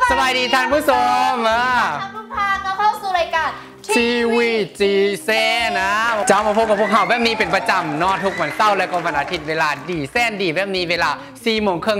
สวัสดีท่านผู้ชมท่านผู้พานเข้าสู่รายการทีวีจีเซนะจะมาพบกับพวกเขาแบบนี้เป็นประจำนอทุกวันเสาร์และก็วันอาทิตย์เวลาดีแซนดีแบบนี้เวลา4 โมงครึ่ง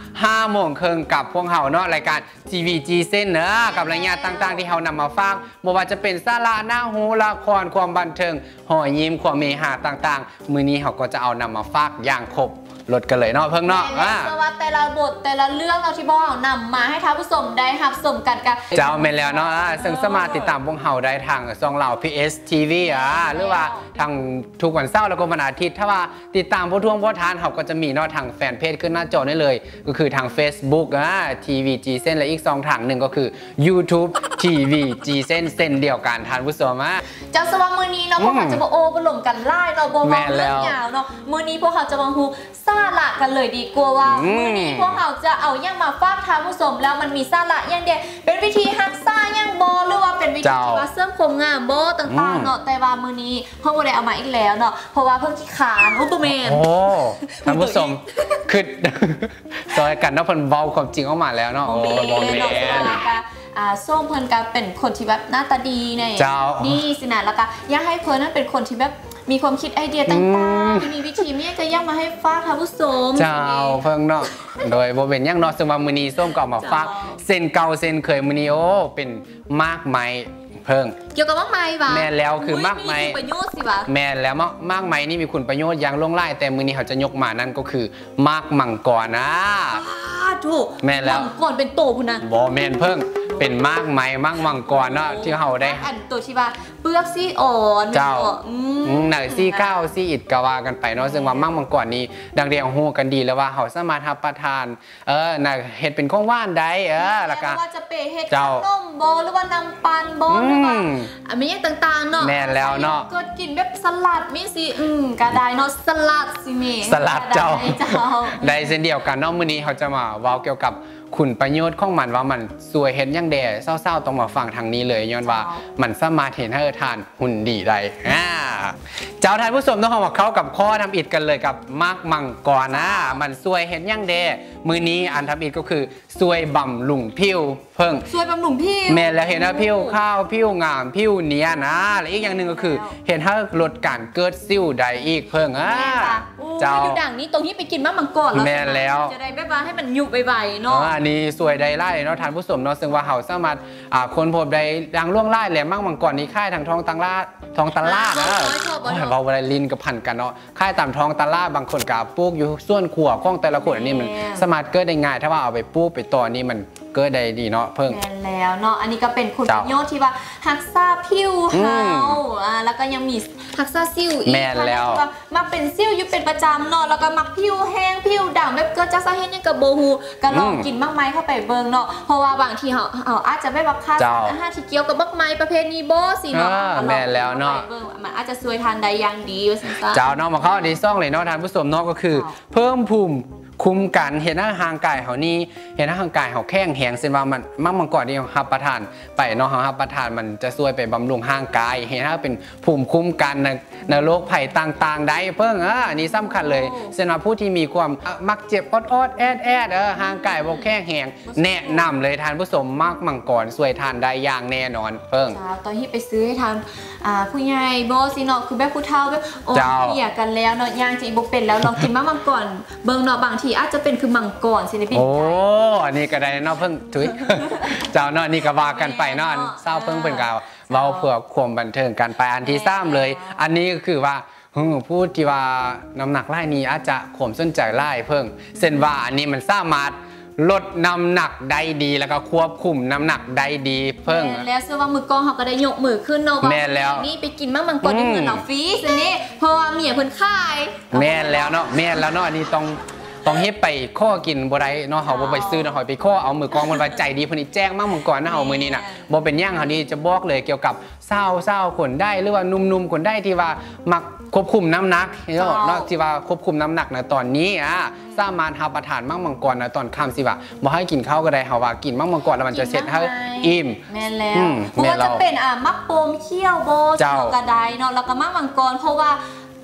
5 โมงครึ่งกับพวกเขาเนาะรายการทีวีจีเซนเนอะกับรายงานต่างๆที่เขานำมาฝากไม่ว่าจะเป็นสาระหน้าหูละครความบันเทิงหอยยิ้มความเมหาต่างๆมื้อนี้เขาก็จะเอานำมาฝากอย่างครบลดกันเลยเนาะเพิ่งเนาะว่าแต่ละบทแต่ละเรื่องเราที่บอกนำมาให้ท่านผู้ชมได้รับชมกันกันเจ้าเมนแล้วเนาะซึ่งสามารถติดตามพวกเขาได้ทางช่องเรา PS TV หรือว่าทางทุกวันเสาร์แล้วก็วันอาทิตย์ถ้าว่าติดตามผู้ท่วงผู้ทานเขาก็จะมีเนาะทางแฟนเพจขึ้นหน้าจอได้เลยก็คือทาง Facebook TVG เส้นและอีก2ทางหนึ่งก็คือ YouTube TVG เส้นเดียวกันทานผู้ชมเจ้าสวัสดิ์มือนี้เนาะพวกเขาจะมาโอบรมกันไล่เนาะโบมาเรื่องยาวเนาะมือนี้พวกเขาจะมาฮูซาละกันเลยดีกว่าว่ามือนี้พวกเขาจะเอาอย่างมาฝากทานผู้ชมแล้วมันมีซาละอย่างเดียวเป็นวิธีฮักซ่าอย่างโบหรือว่าเป็นวิธีว่าเสริมความงามโบต่างๆเนาะแต่ว่ามือนี้เพิ่งได้เอามาอีกแล้วเนาะเพราะว่าเพิ่งขี้ขานอุปเมนโอ้ท่านผู้ชมคือซอยกันเนาะเพิ่นเว้าความจริงออกมาแล้วเนาะโอ้บอมแมนส้มเพิ่นก็เป็นคนที่แบบหน้าตาดีในนี่สินะแล้วก็อยากให้เพิ่นนั้นเป็นคนที่แบบมีความคิดไอเดียต่างๆมีวิธีมีก็ย่างมาให้ฝากท่านผู้ชมเจ้าเพิ่งเนาะโดยบ่เป็นย่างเนาะซึ่งว่ามื้อนี้ส้มก็เอามาฝากเส้นเก่าเส้นเคยมื้อนี้โอ้เป็นมากไม้เพิ่งเกี่ยวกับมากไม้ป่ะแม่แล้วคือมากไม้มีประโยชน์สิป่ะแม่แล้วมากไม้นี่มีคุณประโยชน์อย่างล่วงไล่แต่มื้อนี้เขาจะยกมานั่นก็คือมากมังกรถูกแม่แล้วมังกรเป็นโตพุ่นนะบ่แม่นเพิ่งเป็นมากไม้มากมังกรเนาะที่เขาได้อันตัวที่ว่าเปลือกซี่อ่อนเจ้าหน่อยซี่ก้าวซี่อิดกะว่ากันไปเนาะซึ่งว่ามากมังกรนี้ดังเดียวฮู้กันดีแล้วว่าเขาสามารถรับประทานน่ะเฮ็ดเป็นของหวานได้แล้วก็ว่าจะเปเฮ็ดขนมโบหรือว่าน้ำปันโบหรือว่ามีอย่างต่างๆเนาะแม่แล้วเนาะก็กินแบบสลัดมีสิก็ได้เนาะสลัดสิเมสลัดเจ้าได้เช่นเดียวกันเนาะมื้อนี้เขาจะมาเว้าเกี่ยวกับคุณประโยชน์ของมันว่ามันสวยเห็นยังแดเศร้าๆต้องมาฟังทางนี้เลยย้อนว่ามันสามารถเห็นให้ทานหุ่นดีได้เจ้าท่านผู้ชมต้องเข้ากับข้อทำอิฐกันเลยกับมากมังกรมันสวยเห็นยังแดมือนี้อันทำอิฐก็คือสวยบำรุงผิวเพิ่งสวยบำรุงผิวแม่แล้วเห็นว่าผิวข้าวผิวงามผิวเนียนะและอีกอย่างหนึ่งก็คือเห็นให้ลดการเกิดซิ่วได้อีกเพิ่งเจ้าอยู่ดังนี้ตรงที่ไปกินมะมังกรแม่แล้วจะได้แบบว่าให้มันอยู่ใบๆเนาะอันนี้สวยได้ไล่เนาะทานผู้ชมเนาะซึ่งว่าเขาสามารถคนพบได้ดังล่วงไล่แหลมมะมังกรนี้ค่ายทางท้องตลาดนะเราเวลาลินกับพันกันเนาะค่ายตามท้องตลาดบางคนกับปลูกอยู่ส่วนขัวข้องแต่ละคนอันนี้มันสามารถเกิดได้ง่ายถ้าว่าเอาไปปลูกไปต่อนี่มันเกิดได้ดีเนาะเพิ่งแล้วเนาะอันนี้ก็เป็นคุณประโยชน์ที่ว่าฮักซ่าผิวเฮาแล้วก็ยังมีฮักซ่าซิ่วอีกแม่แล้วมาเป็นซิ่วอยู่เป็นประจำเนาะแล้วก็มักผิวแห้งผิวด่างแบบเกิดจากสาเหตุยังกับโบฮูก็ลองกินมากไม้เข้าไปเบิ่งเนาะเพราะว่าบางทีเขาอาจจะไม่แบบค่าอาหารที่เกี่ยวกับมากไม้ประเภทนี้โบสิเนาะแม่แล้วเนาะมันอาจจะสวยทานได้อย่างดีว่าซั่นเจ้าเนาะมาเข้าในซ่องเลยเนาะทานผู้ชมเนาะก็คือเพิ่มภูมิคุ้มกันเห็นหน้าห่างกายเขานี่เห็นหน้าห่างกายเขาแข็งแหงเส้นว่ามันมังกรที่รับประทานไปเนาะรับประทานมันจะช่วยไปบำรุงห่างกายเห็นหน้าเป็นภูมิคุ้มกันในโรคภัยต่างๆได้เพิ่งอันนี้สำคัญเลยเส้นว่าผู้ที่มีความมักเจ็บอดแอดห่างกายบ่แข็งแหงแนะนำเลยทานผู้ชมมังกรช่วยทานได้อย่างแน่นอนเพิ่งตอนที่ไปซื้อให้ทานผู้ใหญ่โบสิเนาะคือแบบผู้เฒ่าแบบโอ้เหี้ยกันแล้วเนาะย่างจีบเป็นแล้วลองกินมังกรเบิ่งเนาะบางทีอาจจะเป็นคือมังกรศิลปินโอ้อันนี้ก็ได้เนาะเพิ่งถุยเจ้าเนาะนี่ก็ว่ากันไปเนาะเศร้าเพิ่งเป็นกาวเว้าเพื่อความบันเทิงกันไปอันที่3เลยอันนี้ก็คือว่าพูดที่ว่าน้ำหนักไล่นี้อาจจะข่มสนใจไล่เพิ่งเส้นว่าอันนี้มันสามารถลดน้ำหนักได้ดีแล้วก็ควบคุมน้ำหนักได้ดีเพิ่งแล้วเสื้อว่ามือกองเขาก็ได้ยกมือขึ้นเนาะแม่แล้วนี่ไปกินมังกรที่เงินเอาฟรีสินี่เพราะว่าเมียเพิ่นขายแม่แล้วเนาะอันนี้ต้องเฮ็ดไปข้อกินบ่ได้เนาะเขาบ่ไปซื้อเนาะเขาไปข้อเอามือกองมันไว้ใจดีเพิ่นแจ้งมากมังกรนะเฮามื้อนี้น่ะบ่เป็นย่างเฮานี่จะบอกเลยเกี่ยวกับเศร้าคนได้หรือว่านุ่มๆคนได้ที่ว่ามักควบคุมน้ำหนักเนาะที่ว่าควบคุมน้ำหนักนะตอนนี้สามารถรับประทานมังกรนะตอนค่ำสิว่าบ่ให้กินข้าวก็ได้เฮาว่ากินมังกรแล้วมันจะเสร็จให้อิ่มแม่นแล้วเพราะว่าจะเป็นมักโปมเคี่ยวโบก็ได้เนาะแล้วก็มังกรเพราะว่า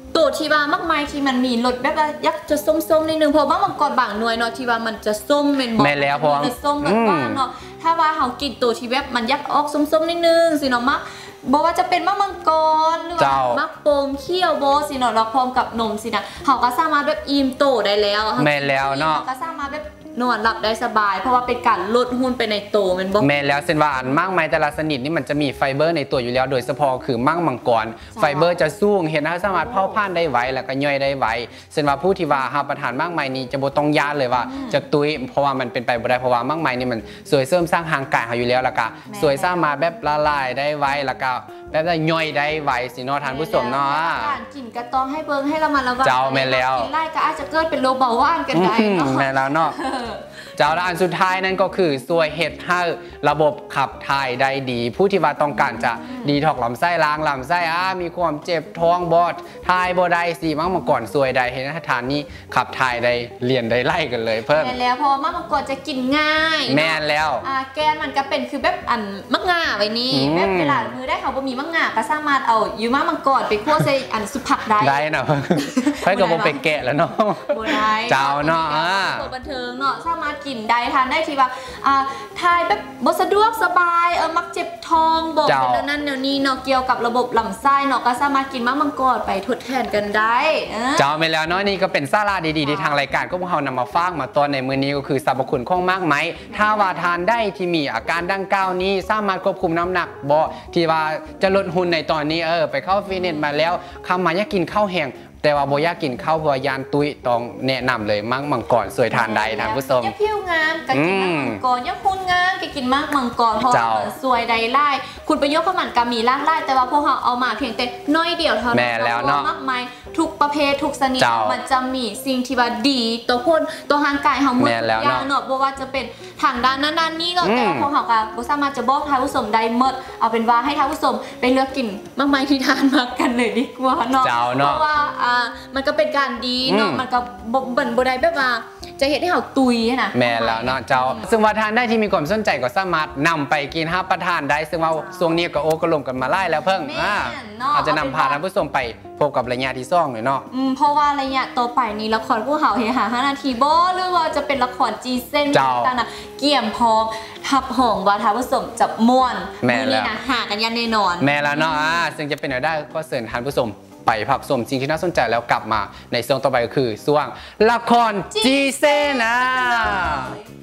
ตัวที่ว่ามากมายที่มันมีรสแบบว่ายักจะส้มๆนิดนึงเพราะว่ามังกรบางหน่วยเนาะที่ว่ามันจะส้มเป็นบอกแม่แล้วเพราะมันจะส้มแบบว่าเนาะถ้าว่าเฮากินตัวที่แบบมันยักออกส้มๆนิดนึงสิเนาะบอกว่าจะเป็นมังกรหรือว่ามักโปมเคี่ยวโบสิเนาะเราพร้อมกับนมสินะเฮาก็สามารถแบบอิ่มโตได้แล้วแม่แล้วเนาะเฮาก็สามารถแบบนอนหลับได้สบายเพราะว่าเป็นการลดหุ้นไปในโตมันบอกแม่แล้วเส้นว่าอันมากมายแต่ละชนิดนี่มันจะมีไฟเบอร์ในตัวอยู่แล้วโดยเฉพาะคือมั่งมังกรไฟเบอร์จะสูงเห็นนะสามารถเผาผ่านได้ไวแล้วก็ย่อยได้ไวเส้นว่าผู้ที่ว่ารับประทานมากมายนี้จะบ่ต้องยานเลยว่าจะตุ้ยเพราะว่ามันเป็นไปบ่ได้เพราะว่ามากมายนี่มันสวยเสริมสร้างร่างกายเขาอยู่แล้วแล้วก็สวยสามารถแบบละลายได้ไวแล้วก็แบบได้ย่อยได้ไวสิเนาะทานผู้ชมเนาะการกินกระตองให้เบิ่งให้ระมัดระวังเจ้าแม่แล้วกินไล่ก็อาจจะเกิดเป็นโรคเบาหวานกันได้เนาะแม่แล้วเนาะเจ้าและอันสุดท้ายนั่นก็คือช่วยเฮ็ดให้ระบบขับถ่ายได้ดี ผู้ที่ว่าต้องการจะดีท็อกลำไส้ล้างลำไส้มีความเจ็บท้องบอดถ่ายบ่ได้สิมั่งมาก่อนช่วยได้เห็นทานนี้ขับถ่ายได้เรียนได้ไล่กันเลยเพิ่มแม่แล้วเพราะว่ามะมังกรจะกินง่ายแม่แล้วแกนมันก็เป็นคือแบบอันมักง่าไว้นี่แบบเวลามือได้เขาบ่มีมักง่าก็สามารถเอาอยู่มะมังกรไปคั่วใส่อันสุผักได้ได้นะเพิ่นก็บ่ไปแกะแล้วเนาะบ่ได้เจ้าเนาะตัวบันเทิงเนาะสามารถกินได้ทานได้ที่ว่าทายแบบบ่สะดวกสบายมักเจ็บท้องบอกเป็นนั่นแนวนี้เนาะเกี่ยวกับระบบลำไส้เนาะก็สามารถกินมะมังกรไปทดแทนกันได้เจ้าไปแล้วเนาะนี่ก็เป็นสาระดีๆที่ทางรายการก็พวกเรานำมาฝากมาตอนในมื้อนี้ก็คือสรรพคุณของมากไหมถ้าว่าทานได้ที่มีอาการดังกล่าวนี้สามารถควบคุมน้ำหนักบ่ที่ว่าจะลดหุ่นในตอนนี้ไปเข้าฟิตเนสมาแล้วคำมาอยากกินข้าวแห้งแต่ว่าบ่อยากกินข้าวเพราะยานตุ้ยต้องแนะนำเลยมังกรสวยทานได้ท่านผู้ชมยักผิวงามก็กินมังกรยักหุ่นงามก็กินมังกรเพราะสวยได้ไล่คุณประโยชน์ของมันก็มีหลากหลายแต่ว่าพวกเราเอามาเพียงแต่น้อยเดียวเท่านั้นแม่แล้วเนาะมากมายทุกประเภททุกชนิดมันจะมีสิ่งที่ว่าดีตัวพ่นตัวร่างกายเฮาหมดอย่างเนาะบ่ว่าจะเป็นทางด้านนั้นนี่เนาะแต่พวกเราก็บ่สามารถจะบอกท่านผู้ชมได้หมดเอาเป็นว่าให้ท่านผู้ชมไปเลือกกินมากมายที่ทานมากันเลยดีกว่าเนาะเพราะว่ามันก็เป็นการดีเนาะมันก็บ่ได้แบบว่าจะเห็นให้เขาตุยนะแม่แล้วเนาะเจ้าซึ่งว่าทานได้ที่มีความสนใจก็สามารถนำไปกินรับประทานได้ซึ่งว่าช่วงนี้ก็โอ้ก็ลงกันมาไล่แล้วเพิ่งอาจจะนำพาท่านผู้ชมไปพบกับระยะที่ซ่องเลยเนาะเพราะว่าระยะต่อไปนี้ละครผู้เห่าเฮฮา5 นาทีบ่หรือว่าจะเป็นละครจีเส้นต่างๆนะเกี่ยมพร้อมทับห่องว่าท่านผู้ชมจะม่วนนี่นะหากันยันแน่นอนแม่แล้วเนาะซึ่งจะเป็นอะไรได้ก็เชิญท่านผู้ชมไปพักชมสิ่งที่น่าสนใจแล้วกลับมาในช่วงต่อไปก็คือช่วงละครจีเซน